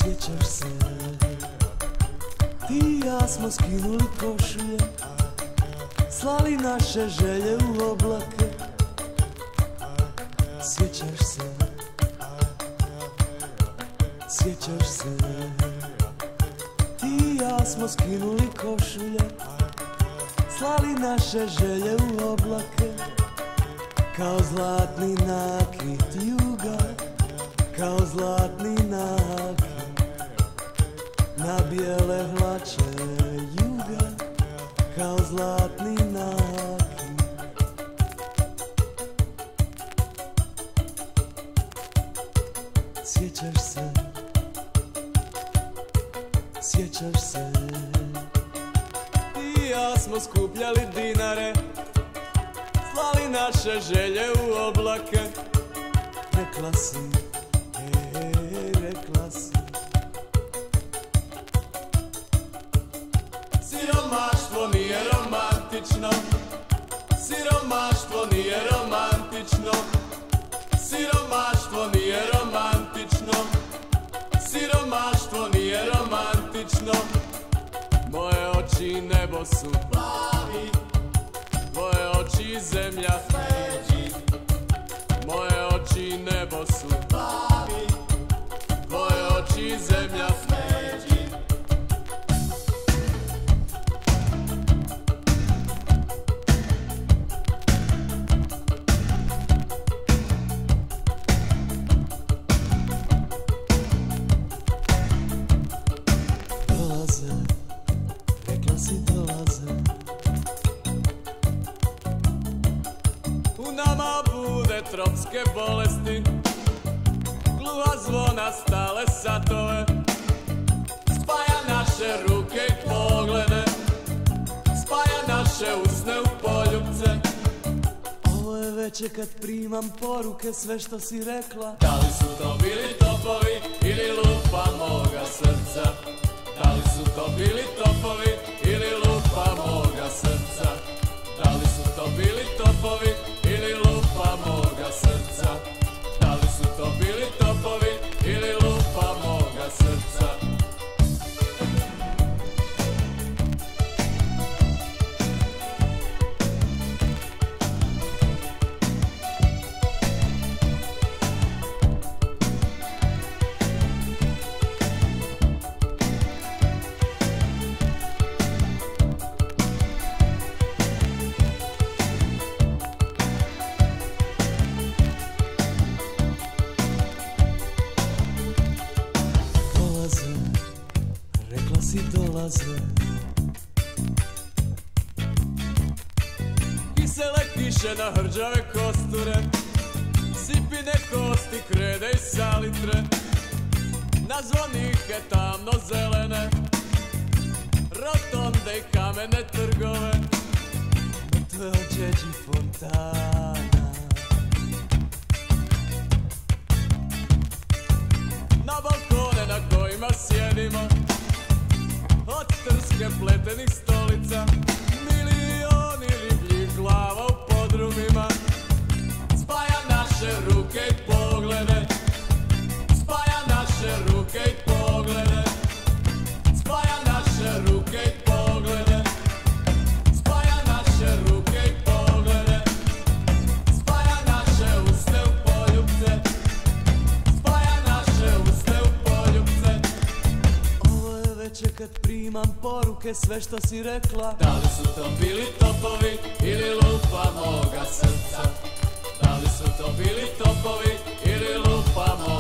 Sjećaš se, ti i ja smo skinuli košulje, slali naše želje u oblake. Sjećaš se, sjećaš se, ti i ja smo skinuli košulje, slali naše želje u oblake. Kao zlatni nakit juga, kao zlatni nakit na bijele hlače juga, kao zlatni nakit. Sjećaš se, sjećaš se, ti i ja smo skupljali dinare, slali naše želje u oblake. Rekla si, rekla si, siromaštvo nije romantično, siromaštvo nije romantično, siromaštvo nije romantično, siromaštvo nije romantično. Moje oči i nebo su plavi, tvoje oči i zemlja smeđi. Moje oči i nebo su plavi, tvoje oči i zemlja smeđi. Dolaze, rekla si dolaze, u nama bude tropske bolesti, gluha zvona stale satove, spaja naše ruke i poglede, spaja naše usne u poljubce. Ovo je veče kad primam poruke, sve što si rekla. Da li su to bili topovi ili lupa moga srca? Da li su to bili topovi ili lupa moga srca? Da li su to bili topovi ili lupa moga srca? Da li su to bili topovi ili lupa moga srca? Rekla si dolaze, kisele kiše na hrđave kosture, sipine kosti, krede i salitre, na zvonike tamno zelene, rotonde i kamene trgove, mrtve ođeđi fontana. Na balkone na kojima sjedimo, od trske pletenih stolica, milioni ribljih glava u podrumima, spaja naše ruke i poglede, spaja naše ruke i poglede, spaja naše ruke i poglede, spaja naše ruke i poglede, spaja naše usne u poljubce, spaja naše usne u poljubce. Ovo je veče kad primam poruke, sve što si rekla. Da li su to bili topovi ili lupa moga srca? Da li su to bili topovi ili lupa moga srca?